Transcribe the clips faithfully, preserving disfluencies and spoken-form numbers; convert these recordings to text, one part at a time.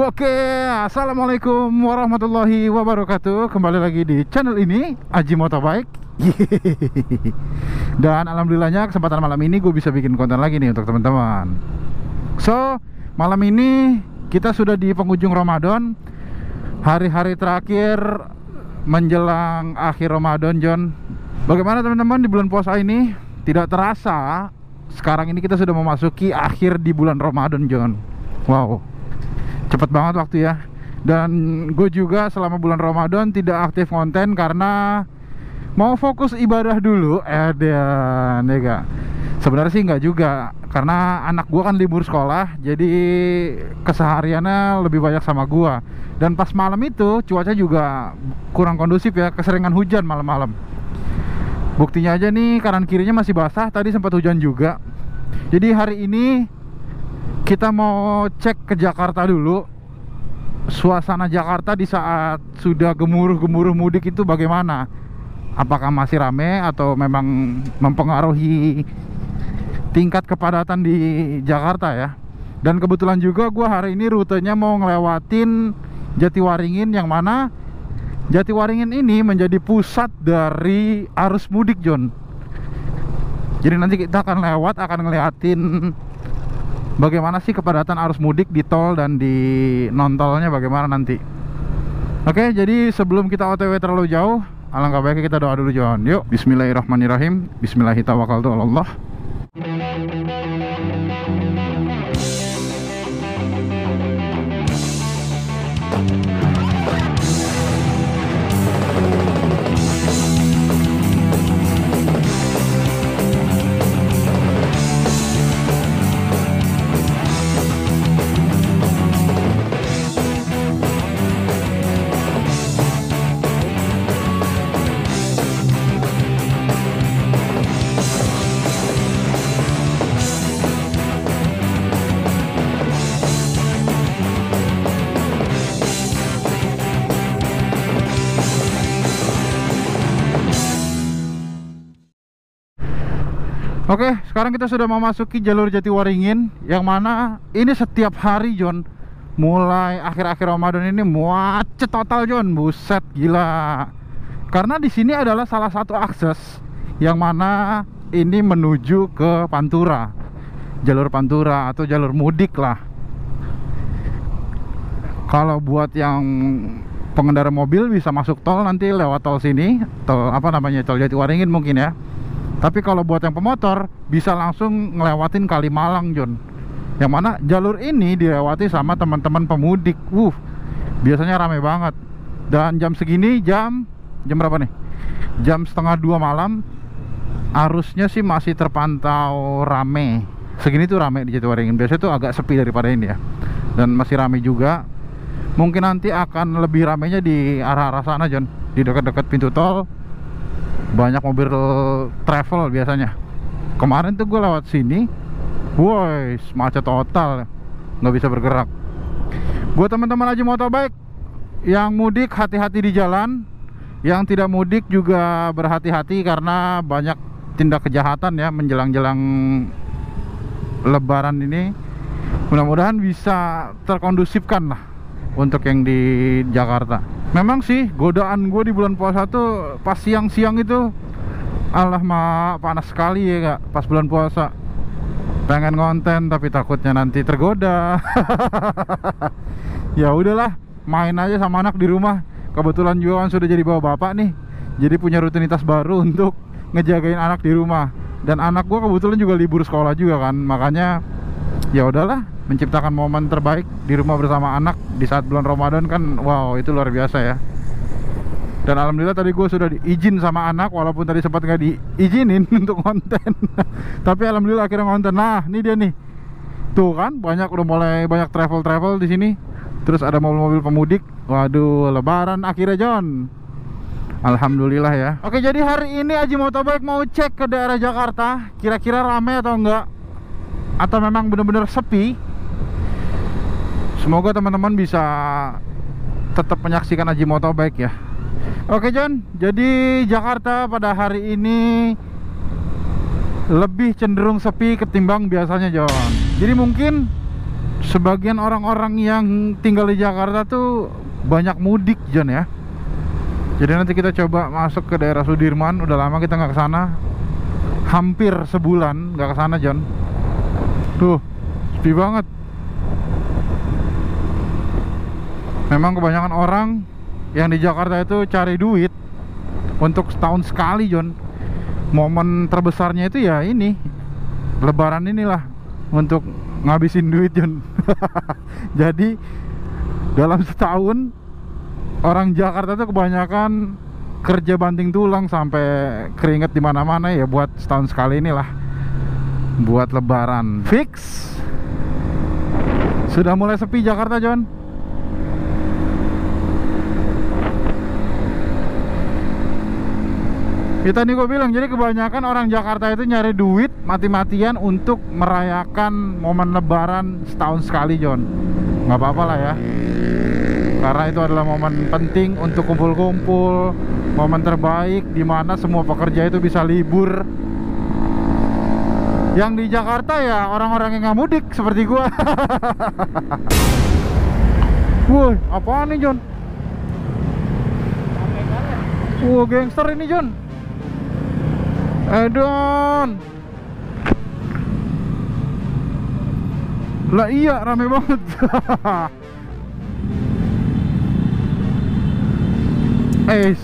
Oke, assalamualaikum warahmatullahi wabarakatuh. Kembali lagi di channel ini, Aji Motobike. Dan alhamdulillahnya kesempatan malam ini gue bisa bikin konten lagi nih untuk teman-teman. So, malam ini kita sudah di penghujung Ramadan, hari-hari terakhir menjelang akhir Ramadan, John. Bagaimana teman-teman di bulan puasa ini? Tidak terasa, sekarang ini kita sudah memasuki akhir di bulan Ramadan, John. Wow, cepet banget waktu ya. Dan gue juga selama bulan Ramadan tidak aktif konten karena mau fokus ibadah dulu. Eh dan ya gak? Sebenarnya sih nggak juga, karena anak gue kan libur sekolah, jadi kesehariannya lebih banyak sama gue. Dan pas malam itu cuaca juga kurang kondusif ya, keseringan hujan malam-malam. Buktinya aja nih, kanan kirinya masih basah, tadi sempat hujan juga. Jadi hari ini kita mau cek ke Jakarta dulu. Suasana Jakarta di saat sudah gemuruh-gemuruh mudik itu bagaimana? Apakah masih rame atau memang mempengaruhi tingkat kepadatan di Jakarta ya? Dan kebetulan juga gue hari ini rutenya mau ngelewatin Jatiwaringin, yang mana Jatiwaringin ini menjadi pusat dari arus mudik, John. Jadi nanti kita akan lewat, akan ngeliatin bagaimana sih kepadatan arus mudik di tol dan di non-tolnya bagaimana nanti. Oke, jadi sebelum kita O T W terlalu jauh, alangkah baiknya kita doa dulu, John. Yuk, bismillahirrahmanirrahim. Bismillahirrahmanirrahim. Oke, sekarang kita sudah memasuki jalur Jatiwaringin, yang mana ini setiap hari, John. Mulai akhir-akhir Ramadan ini macet total, John. Buset, gila. Karena di sini adalah salah satu akses yang mana ini menuju ke Pantura, jalur Pantura atau jalur mudik lah. Kalau buat yang pengendara mobil bisa masuk tol nanti lewat tol sini, tol apa namanya, tol Jatiwaringin mungkin ya. Tapi kalau buat yang pemotor bisa langsung ngelewatin Kalimalang, John. Yang mana jalur ini dilewati sama teman-teman pemudik. Uh, biasanya rame banget. Dan jam segini, jam jam berapa nih? Jam setengah dua malam. Arusnya sih masih terpantau rame. Segini tuh rame di Jatiwaringin. Biasanya tuh agak sepi daripada ini ya. Dan masih rame juga. Mungkin nanti akan lebih ramenya di arah-arah sana, John. Di dekat-dekat pintu tol banyak mobil travel biasanya. Kemarin tuh gue lewat sini, woi, macet total, nggak bisa bergerak. Buat teman-teman Aji Motobike yang mudik, hati-hati di jalan. Yang tidak mudik juga berhati-hati, karena banyak tindak kejahatan ya menjelang-jelang Lebaran ini. Mudah-mudahan bisa terkondusifkan lah untuk yang di Jakarta. Memang sih godaan gue di bulan puasa tuh pas siang-siang itu, alah mah panas sekali ya kak. Pas bulan puasa pengen konten tapi takutnya nanti tergoda. Ya udahlah, main aja sama anak di rumah. Kebetulan juga kan sudah jadi bawa bapak nih, jadi punya rutinitas baru untuk ngejagain anak di rumah. Dan anak gue kebetulan juga libur sekolah juga kan, makanya ya udahlah, menciptakan momen terbaik di rumah bersama anak di saat bulan Ramadan kan, wow, itu luar biasa ya. Dan alhamdulillah tadi gue sudah diizin sama anak, walaupun tadi sempat nggak diizinin untuk konten. Tapi alhamdulillah akhirnya konten. Nah, ini dia nih. Tuh kan, banyak, udah mulai banyak travel-travel di sini. Terus ada mobil-mobil pemudik. Waduh, Lebaran akhirnya, John. Alhamdulillah ya. Oke, jadi hari ini Aji Motobike mau cek ke daerah Jakarta, kira-kira ramai atau enggak, atau memang benar-benar sepi. Semoga teman-teman bisa tetap menyaksikan Aji Motobike ya. Oke, John, jadi Jakarta pada hari ini lebih cenderung sepi ketimbang biasanya, John. Jadi mungkin sebagian orang-orang yang tinggal di Jakarta tuh banyak mudik, John ya. Jadi nanti kita coba masuk ke daerah Sudirman. Udah lama kita nggak ke sana, hampir sebulan nggak ke sana, John. Tuh, sepi banget. Memang kebanyakan orang yang di Jakarta itu cari duit untuk setahun sekali, John. Momen terbesarnya itu ya ini, Lebaran inilah, untuk ngabisin duit, John. Jadi dalam setahun orang Jakarta tuh kebanyakan kerja banting tulang sampai keringet di mana-mana ya buat setahun sekali inilah, buat Lebaran. Fix. Sudah mulai sepi Jakarta, John. Ya tadi gue bilang, jadi kebanyakan orang Jakarta itu nyari duit mati-matian untuk merayakan momen Lebaran setahun sekali, John. Nggak apa-apa lah ya, karena itu adalah momen penting untuk kumpul-kumpul, momen terbaik di mana semua pekerja itu bisa libur. Yang di Jakarta ya orang-orang yang nggak mudik seperti gua. Woi, apaan nih, John? Wah, gangster ini, John. Edon. Lah iya, rame banget. Eh,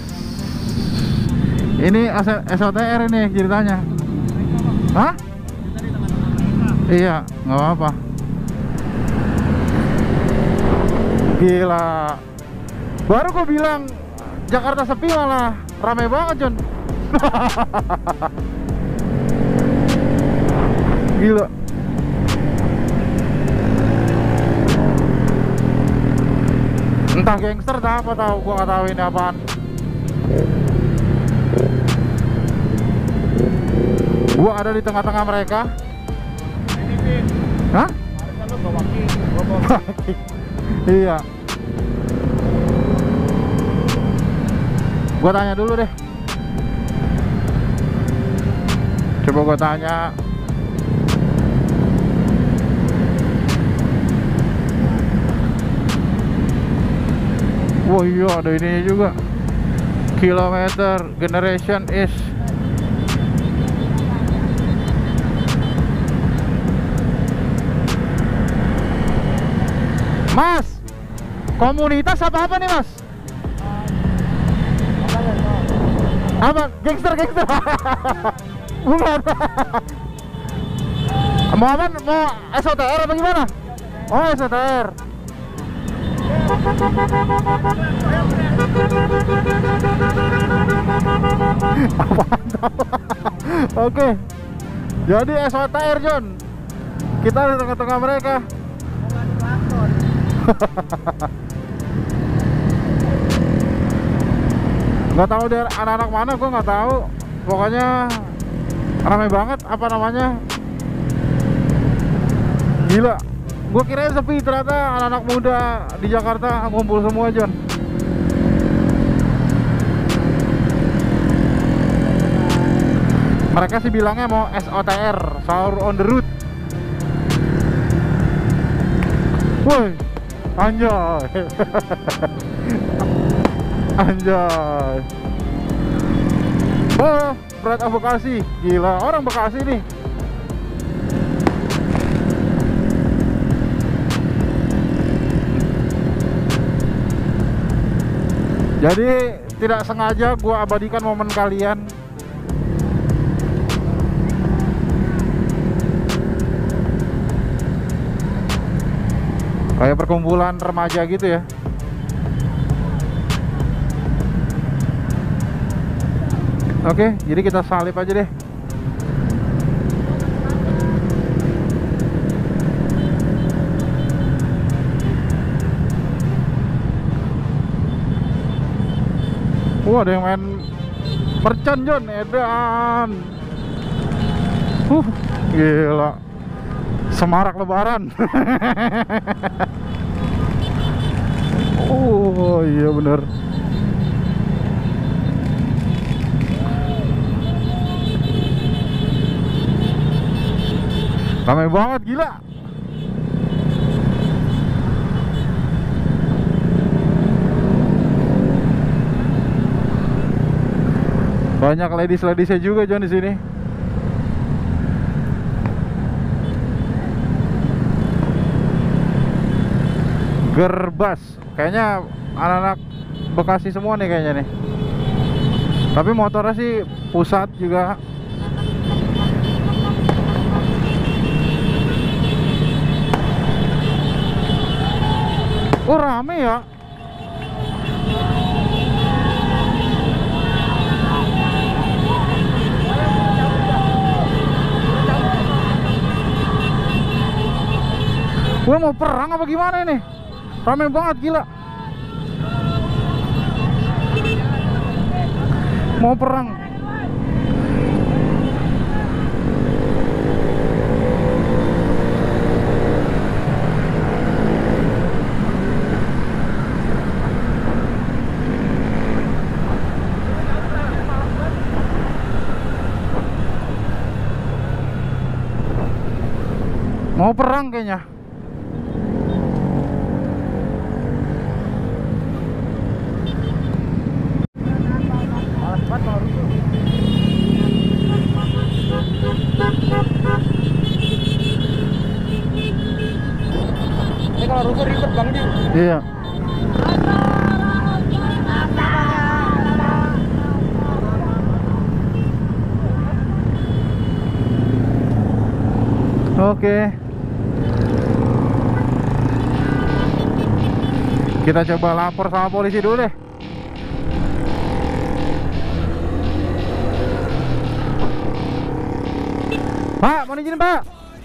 ini S O T R ini ceritanya. Hah? Iya, nggak apa-apa. Gila. Baru gue bilang Jakarta sepi malah rame banget, John. Gila. Entah gangster entah apa, tahu gua nggak tahu ini apaan. Gua ada di tengah-tengah mereka. Hah? Iya. Gua tanya dulu deh. Coba gua tanya. Wah iya, ada ininya juga. Kilometer generation is. Mas, komunitas apa-apa nih, Mas? Apa? Gangster, gangster. Bukan. Mau apa? Mau S O T R apa gimana? Oh, S O T R. Oke, jadi S O T R, John. Kita di tengah-tengah mereka. Nggak tahu dari anak-anak mana, gue nggak tahu. Pokoknya ramai banget, apa namanya? Gila. Gue kirain sepi, ternyata anak-anak muda di Jakarta ngumpul semua, John. Mereka sih bilangnya mau S O T R, sahur on the road. Woi, anjay. Anjay. Oh, Pride of Bekasi. Gila, orang Bekasi nih. Jadi tidak sengaja gua abadikan momen kalian. Kayak perkumpulan remaja gitu ya. Oke, jadi kita salip aja deh. Wah, ada yang main mercon, John. Edan. Uh, gila. Semarak Lebaran. Oh iya bener. Ramai banget, gila. Banyak ladies-ladiesnya juga John di sini. Gerbas, kayaknya anak-anak Bekasi semua nih kayaknya nih. Tapi motornya sih pusat juga. Oh rame ya. Gue mau perang apa gimana ini? Rame banget gila. Mau perang. Mau perang kayaknya. Ini kalau rusuh ribet Bang Di. Iya. Oke. Kita coba lapor sama polisi dulu deh. Pak, mau izin Pak?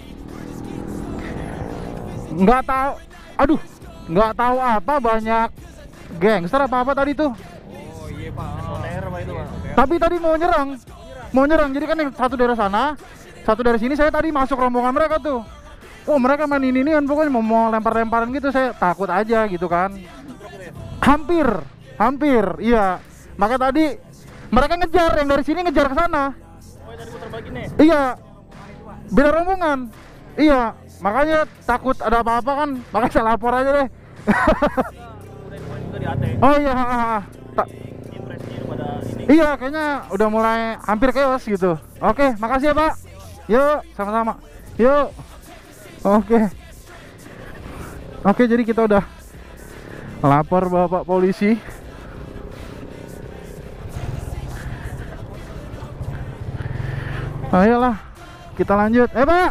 Nggak tahu. Aduh, nggak tahu apa banyak gangster apa apa tadi tuh. Oh iya Pak, soter Pak itu Pak. Tapi tadi mau nyerang, mau nyerang. Jadi kan yang satu dari sana, satu dari sini. Saya tadi masuk rombongan mereka tuh. Oh mereka main ini kan pokoknya mau, mau lempar-lemparan gitu. Saya takut aja gitu kan. Hampir, hampir, iya. Maka tadi mereka ngejar, yang dari sini ngejar ke sana. Oh tadi putar balik nih. Iya, beda rombongan. Iya, makanya takut ada apa-apa kan. Makanya saya lapor aja deh. Udah dibuat juga di A T. Oh iya, ha, ha. Ta- Impresnya pada ini. iya kayaknya udah mulai hampir chaos gitu. Oke, makasih ya Pak. Yuk, sama-sama. Yuk. Oke. Oke, jadi kita udah lapor Bapak polisi. Ayolah, kita lanjut. Eh Pak.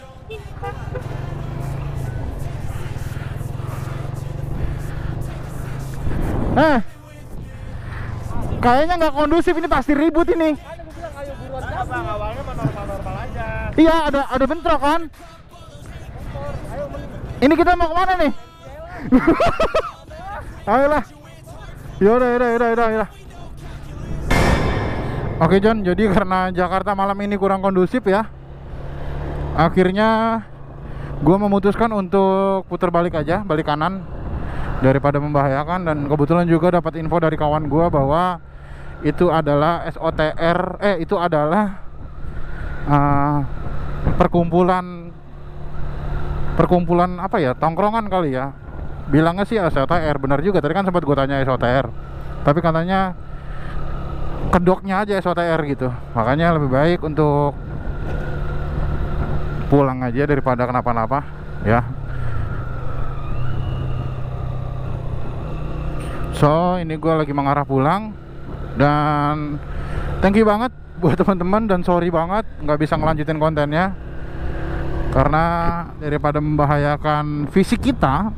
Eh, kayaknya nggak kondusif ini, pasti ribut ini. Ada Bang, awalnya normal-normal aja. Iya, ada ada bentrok kan? Ini kita mau kemana nih? Ayolah. Yaudah, yaudah, yaudah, yaudah, yaudah. Oke John, jadi karena Jakarta malam ini kurang kondusif ya, akhirnya gue memutuskan untuk putar balik aja, balik kanan daripada membahayakan. Dan kebetulan juga dapat info dari kawan gue bahwa itu adalah S O T R, eh itu adalah uh, perkumpulan perkumpulan apa ya, tongkrongan kali ya. Bilangnya sih S O T R, benar juga. Tadi kan sempat gue tanya S O T R, tapi katanya kedoknya aja S O T R gitu. Makanya lebih baik untuk pulang aja daripada kenapa-napa ya. So ini gue lagi mengarah pulang. Dan thank you banget buat teman-teman, dan sorry banget nggak bisa ngelanjutin kontennya karena daripada membahayakan fisik kita,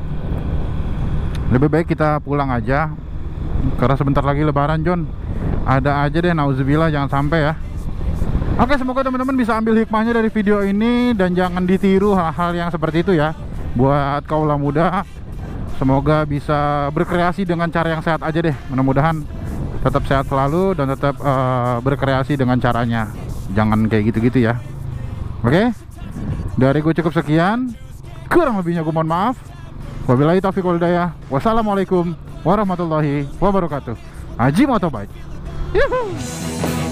lebih baik kita pulang aja. Karena sebentar lagi lebaran John, ada aja deh, nauzubillah, jangan sampai ya. Oke, semoga teman-teman bisa ambil hikmahnya dari video ini dan jangan ditiru hal-hal yang seperti itu ya. Buat kaula muda, semoga bisa berkreasi dengan cara yang sehat aja deh. Mudah-mudahan tetap sehat selalu dan tetap uh, berkreasi dengan caranya. Jangan kayak gitu-gitu ya. Oke, dari gue cukup sekian. Kurang lebihnya gue mohon maaf. Wabillahi taufiq wal hidayah. Wassalamualaikum warahmatullahi wabarakatuh. Haji Motobike. Yuhuu.